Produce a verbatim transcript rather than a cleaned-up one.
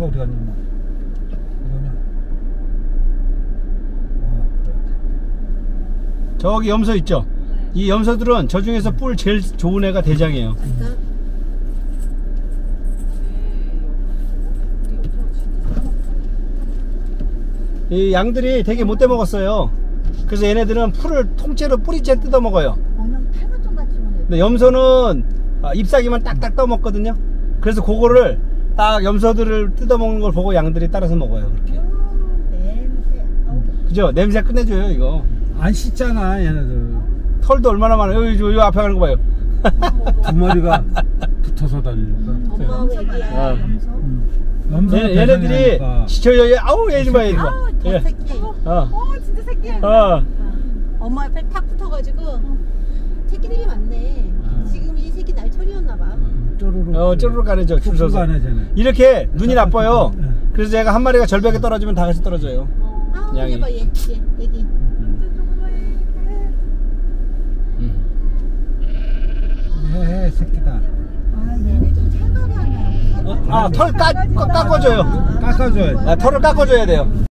염소 어디 갔냐? 이거냐? 저기 염소 있죠? 네. 이 염소들은 저 중에서 뿔 제일 좋은 애가 대장이에요. 이 양들이 되게 못돼 먹었어요. 그래서 얘네들은 풀을 통째로 뿌리째 뜯어 먹어요. 근데 염소는 잎사귀만 딱딱 떠먹거든요. 그래서 그거를 딱 염소들을 뜯어 먹는 걸 보고 양들이 따라서 먹어요. 그렇게. 그죠? 냄새 끝내줘요 이거. 안 씻잖아 얘네들. 털도 얼마나 많아요. 여기, 여기 앞에 가는 거 봐요. 두 마리가 붙어서 다니니까. 엄마 애기야. 염소? 염소 얘, 얘네들이 지쳐 여기 아우 얘 좀 봐 얘. 아우 더 새끼. 어. 어 진짜 새끼야. 어. 엄마 옆에 탁 붙어가지고 새끼들이 많네. 어. 지금 이 새끼 날철이었나 봐. 쪼르륵. 어 쪼르륵 가네죠 줄 서서. 가네, 이렇게 눈이 나빠요. 그래서 얘가 한 마리가 절벽에 떨어지면 다 같이 떨어져요. 아우 양이. 얘 봐 얘. 얘 애기. 예, 새끼다. 아 얘네 좀 살벌하네. 아, 털 깎, 깎아줘요. 깎아줘야 돼. 아, 털을 깎아줘야 돼요.